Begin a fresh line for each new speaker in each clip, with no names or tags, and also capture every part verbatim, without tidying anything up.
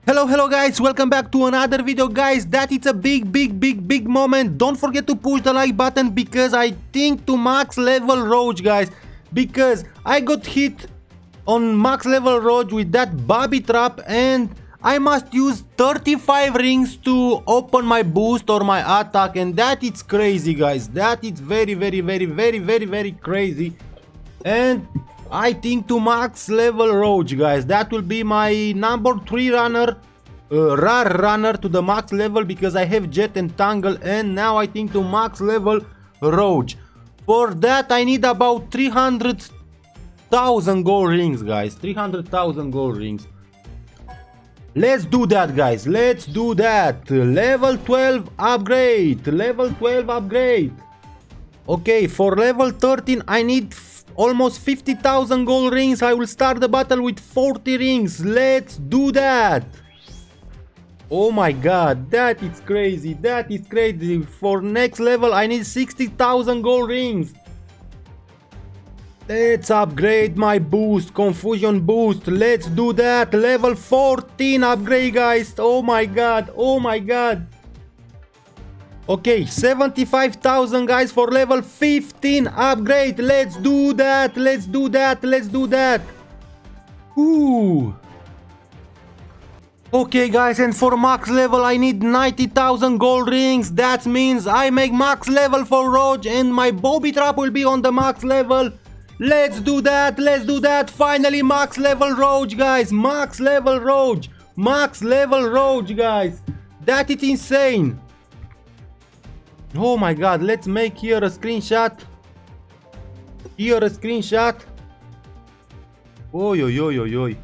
Hello, hello guys, welcome back to another video guys. That is a big, big, big, big moment. Don't forget to push the like button because I think to max level Roach guys. Because I got hit on max level Roach with that Bobby trap and I must use thirty-five rings to open my boost or my attack, and that is crazy guys. That is very, very, very, very, very, very crazy. And I think to max level Roach guys, that will be my number three runner, uh, rare runner to the max level, because I have Jet and Tangle, and now I think to max level Roach. For that I need about three hundred thousand gold rings guys, three hundred thousand gold rings. Let's do that guys, let's do that. Level twelve upgrade, level twelve upgrade. Okay, for level thirteen I need almost fifty thousand gold rings. I will start the battle with forty rings. Let's do that. Oh my god, that is crazy, that is crazy. For next level I need sixty thousand gold rings. Let's upgrade my boost, confusion boost. Let's do that. Level fourteen upgrade guys. Oh my god, oh my god. Okay, seventy-five thousand guys for level fifteen upgrade. Let's do that, let's do that, let's do that. Ooh. Okay guys, and for max level I need ninety thousand gold rings. That means I make max level for Roach and my Bobby trap will be on the max level. Let's do that, let's do that. Finally max level Roach guys, max level Roach, max level Roach guys. That is insane. Oh my god, let's make here a screenshot. Here a screenshot. Oi, oi, oi, oi, oi.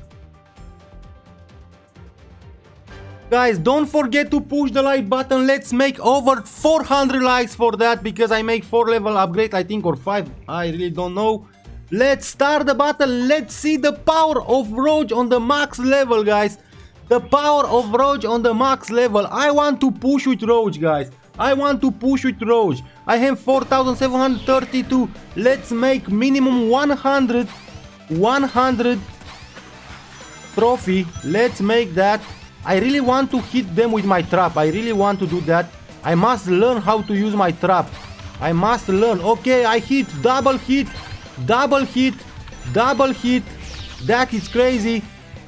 Guys, don't forget to push the like button. Let's make over four hundred likes for that, because I make four level upgrade, I think, or five. I really don't know. Let's start the battle. Let's see the power of Roach on the max level, guys. The power of Roach on the max level. I want to push with Roach, guys. I want to push with Roach. I have four thousand seven hundred thirty-two. Let's make minimum one hundred. one hundred trophy. Let's make that. I really want to hit them with my trap. I really want to do that. I must learn how to use my trap. I must learn. Okay, I hit. Double hit. Double hit. Double hit. That is crazy.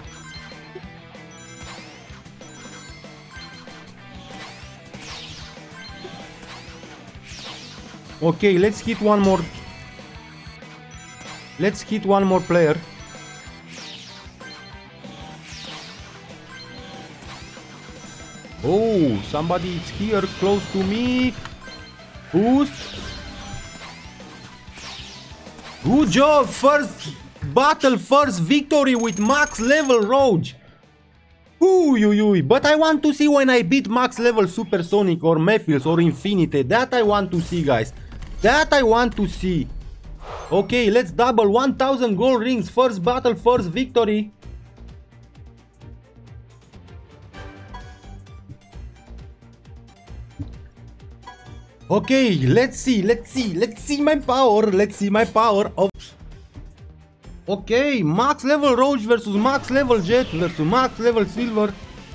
Okay, let's hit one more. Let's hit one more player. Oh, somebody is here close to me. Boost. Good job. First battle, first victory with max level Roach. Ooh, ooh, ooh. But I want to see when I beat max level Supersonic or Mephils or Infinite. That I want to see, guys. That I want to see. Okay, let's double one thousand gold rings. First battle, first victory. Okay, let's see, let's see, let's see my power. Let's see my power of... Okay, max level Roach versus max level Jet versus max level Silver.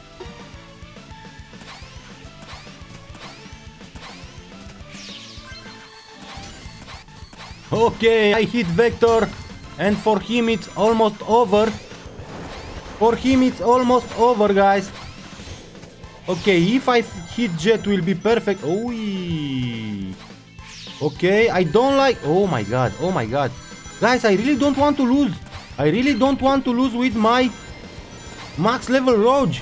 Okay, I hit Vector, and for him it's almost over. For him it's almost over, guys. Okay, if I hit Jet will be perfect. Oh, okay, I don't like... Oh my god, oh my god. Guys, I really don't want to lose. I really don't want to lose with my max level Roach.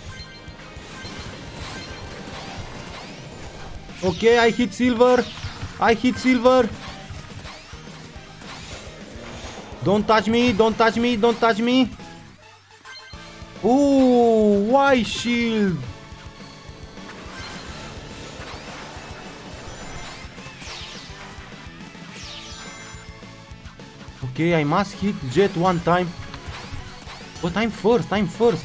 Okay, I hit Silver. I hit Silver. Don't touch me, don't touch me, don't touch me. Ooh, why shield? Okay, I must hit Jet one time. But I'm first, I'm first.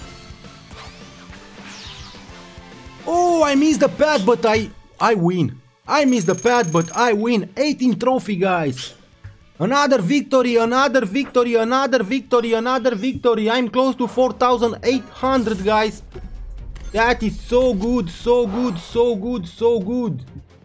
Oh, I missed the pad, but I I win. I missed the pad, but I win. eighteen trophy, guys. Another victory, another victory, another victory, another victory. I'm close to four thousand eight hundred, guys. That is so good, so good, so good, so good.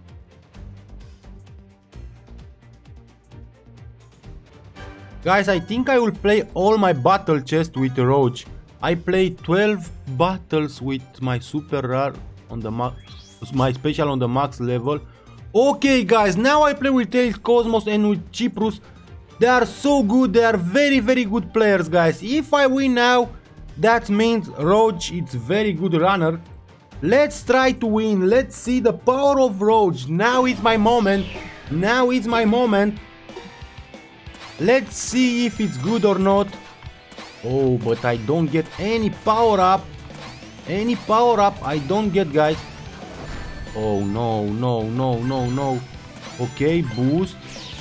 Guys, I think I will play all my battle chest with Roach. I played twelve battles with my super rare on the max, my special on the max level. Okay guys, now I play with Tails Cosmos and with Cyprus. They are so good, they are very very good players, guys. If I win now, that means Roach is very good runner. Let's try to win, let's see the power of Roach. Now is my moment, now is my moment. Let's see if it's good or not. Oh, but I don't get any power up. Any power up I don't get, guys. Oh no, no, no, no, no. Okay, boost.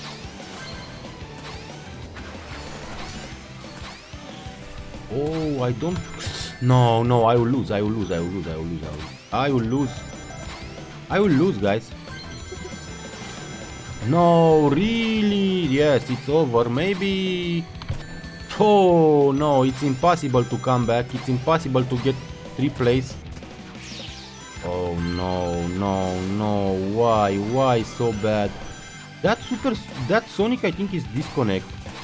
Oh, I don't... No, no, I will lose, I will lose, I will lose, I will lose, I will lose. I will lose, guys. No, really? Yes, it's over. Maybe... Oh, no, it's impossible to come back. It's impossible to get three plays. Oh, no, no, no. Why? Why so bad? That super... That Sonic, I think, is disconnect.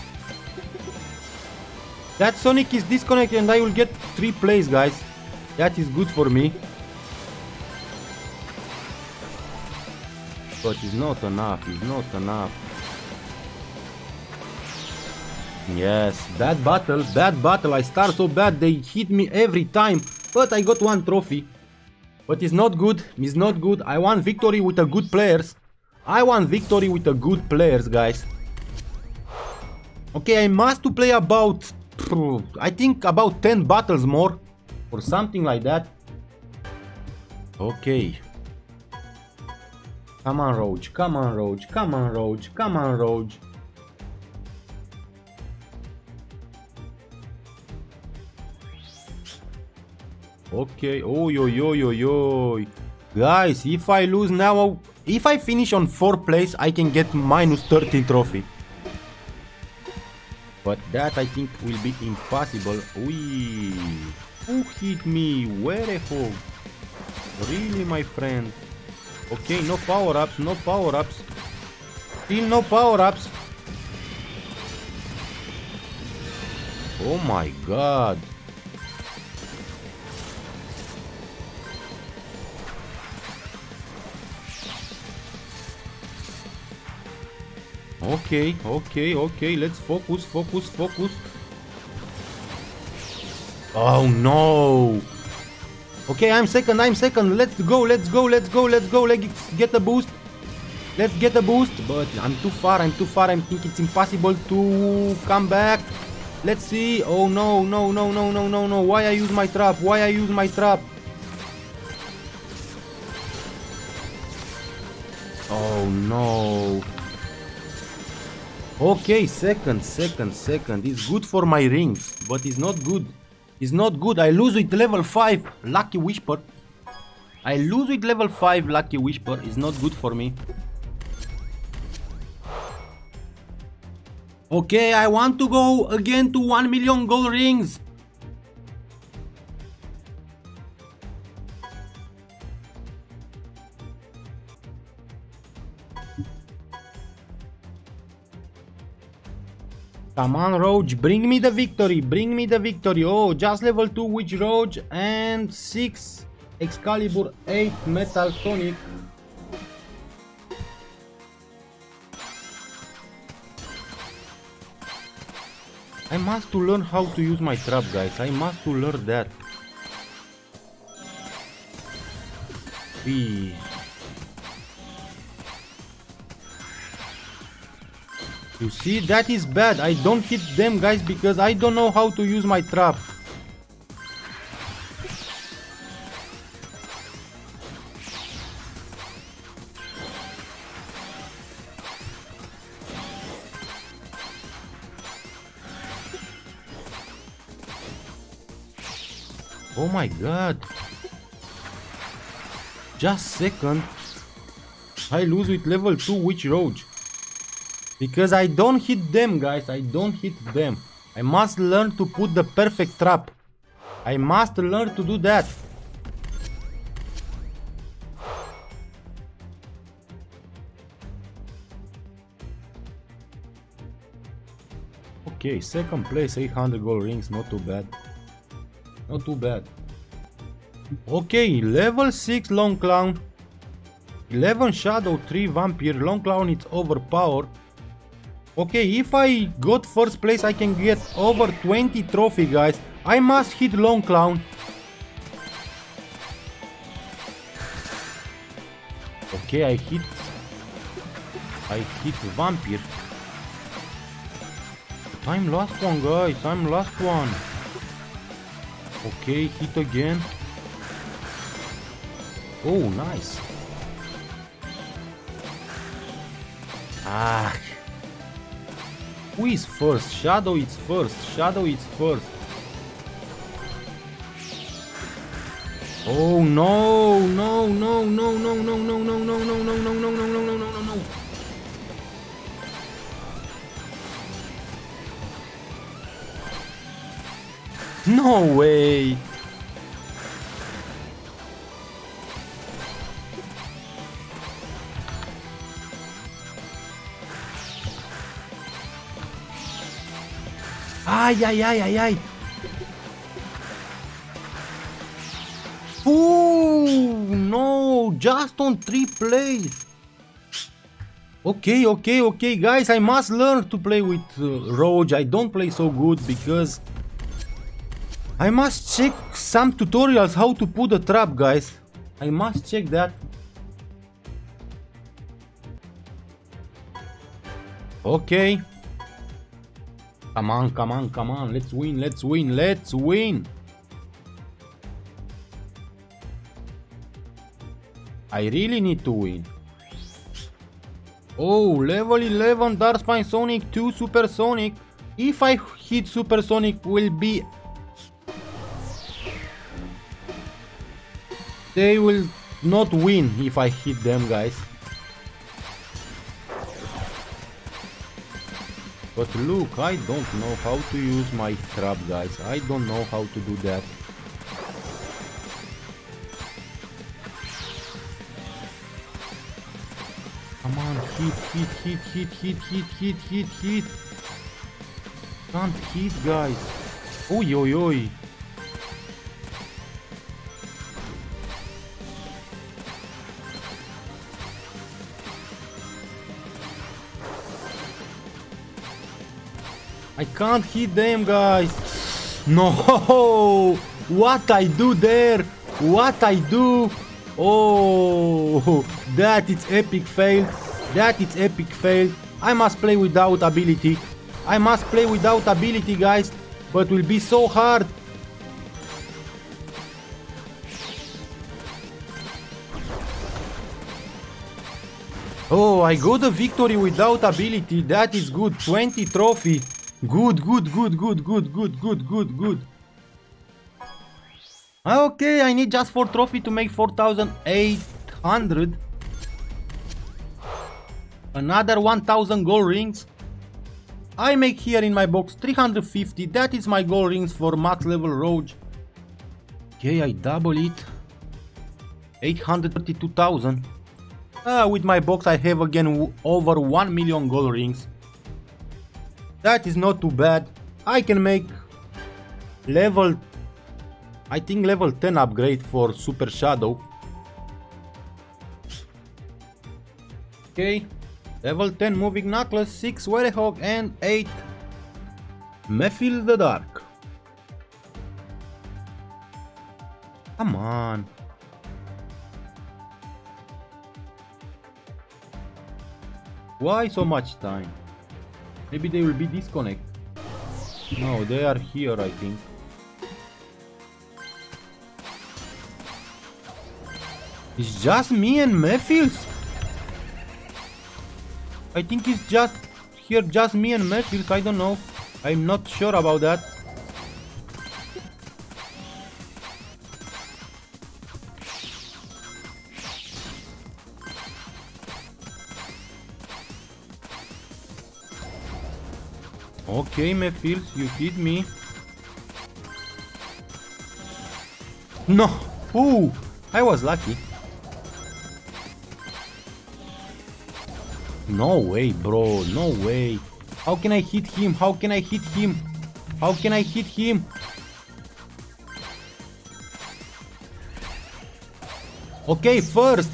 That Sonic is disconnect and I will get three plays, guys. That is good for me. But it's not enough, it's not enough. Yes, bad battle, bad battle. I start so bad, they hit me every time. But I got one trophy. But it's not good, it's not good. I want victory with a good players. I want victory with a good players, guys. Okay, I must to play about, I think about ten battles more. Or something like that. Okay. Come on, Roach, come on, Roach, come on, Roach, come on, Roach. Okay, oh yo yo yo yo. Guys, if I lose now, if I finish on fourth place, I can get minus thirteen trophy. But that I think will be impossible. Ui, who hit me? Where the hell? Really, my friend? Okay, no power-ups, no power-ups. Still no power-ups. Oh my god. Okay, okay, okay, let's focus, focus, focus. Oh no. Okay, I'm second, I'm second. Let's go, let's go, let's go, let's go. Let's get a boost. Let's get a boost. But I'm too far, I'm too far. I think it's impossible to come back. Let's see. Oh no, no, no, no, no, no, no. Why I use my trap? Why I use my trap? Oh no. Okay, second, second, second. It's good for my rings, but it's not good. It's not good. I lose with level five, Lucky Whisper. I lose with level five, Lucky Whisper. It's not good for me. Okay, I want to go again to one million gold rings. Come on, Roach, bring me the victory, bring me the victory. Oh, just level two Witch Roach and six Excalibur, eight Metal Sonic. I must to learn how to use my trap, guys. I must to learn that. Eee. You see, that is bad. I don't hit them, guys, because I don't know how to use my trap. Oh my god. Just second. I lose with level two Witch Roach. Because I don't hit them, guys. I don't hit them. I must learn to put the perfect trap. I must learn to do that. Okay, second place, eight hundred gold rings, not too bad. Not too bad. Okay, level six Long Clown. eleven Shadow, three Vampire. Long Clown is overpowered. Okay, if I got first place, I can get over twenty trophy, guys. I must hit Long Clown. Okay, I hit... I hit Vampire. But I'm last one, guys. I'm last one. Okay, hit again. Oh, nice. Ah. Who is first? Shadow is first. Shadow is first. Oh no, no, no, no, no, no, no, no, no, no, no, no, no, no, no, no, no, no, no. No way. Ay, ay, ay, ay, ay. Oh, no, just on three plays. Okay, okay, okay, guys, I must learn to play with uh, Roach. I don't play so good because I must check some tutorials how to put a trap, guys. I must check that. Okay. Come on, come on, come on. Let's win, let's win, let's win. I really need to win. Oh, level eleven Darkspine Sonic, two Supersonic. If I hit Supersonic, will be... They will not win if I hit them, guys. But look, I don't know how to use my trap, guys. I don't know how to do that. Come on, hit, hit, hit, hit, hit, hit, hit, hit, hit. Can't hit, guys. Oi, oi, oi. I can't hit them, guys. No, what I do there? What I do? Oh, that is epic fail. That is epic fail. I must play without ability. I must play without ability, guys. But will be so hard. Oh, I got a victory without ability. That is good. twenty trophy. Good, good, good, good, good, good, good, good, good. Okay, I need just four trophy to make four thousand eight hundred. Another one thousand gold rings. I make here in my box three hundred fifty. That is my gold rings for max level Roach. Okay, I double it. eight hundred thirty-two thousand. Uh, with my box I have again over one million gold rings. That is not too bad. I can make level, I think level ten upgrade for Super Shadow. Okay, level ten Moving Knuckles, six Werehog and eight Mephil the Dark. Come on. Why so much time? Maybe they will be disconnected. No, they are here, I think. It's just me and Mephils? I think it's just here, just me and Mephils. I don't know. I'm not sure about that. Okay, Mephils, you hit me. No! Ooh! I was lucky. No way, bro. No way. How can I hit him? How can I hit him? How can I hit him? Okay, first.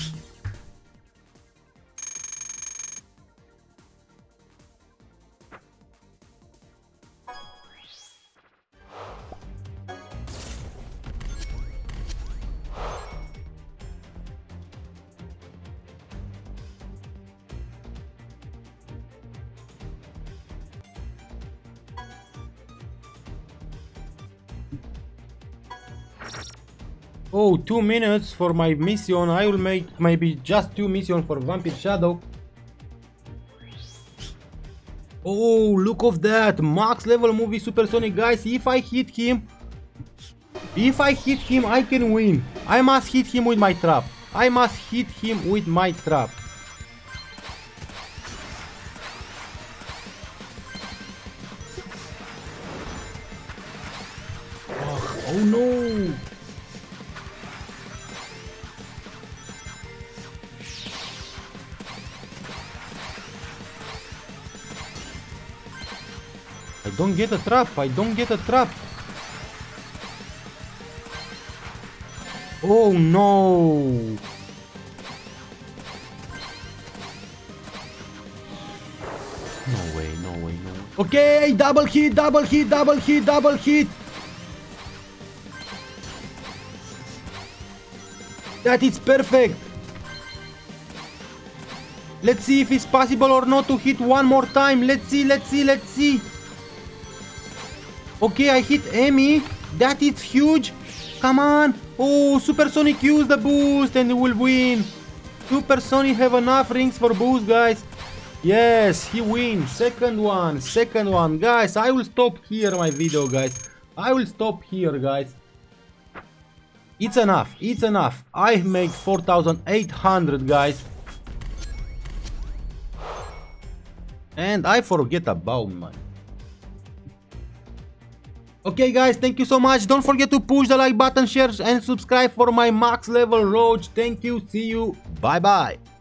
Oh, two minutes for my mission. I will make maybe just two missions for Vampire Shadow. Oh, look of that. Max level movie Supersonic, guys. If I hit him, if I hit him, I can win. I must hit him with my trap. I must hit him with my trap. Oh, oh no. I don't get a trap. I don't get a trap. Oh no. No way, no way, no way. Okay, double hit, double hit, double hit, double hit. That is perfect. Let's see if it's possible or not to hit one more time. Let's see, let's see, let's see. Okay, I hit Amy. That is huge. Come on. Oh, Supersonic use the boost and will win. Supersonic have enough rings for boost, guys. Yes, he wins. Second one, second one. Guys, I will stop here my video, guys. I will stop here, guys. It's enough. It's enough. I make four thousand eight hundred, guys. And I forget about mine. Okay guys, thank you so much. Don't forget to push the like button, share and subscribe for my max level roach. Thank you. See you. Bye bye.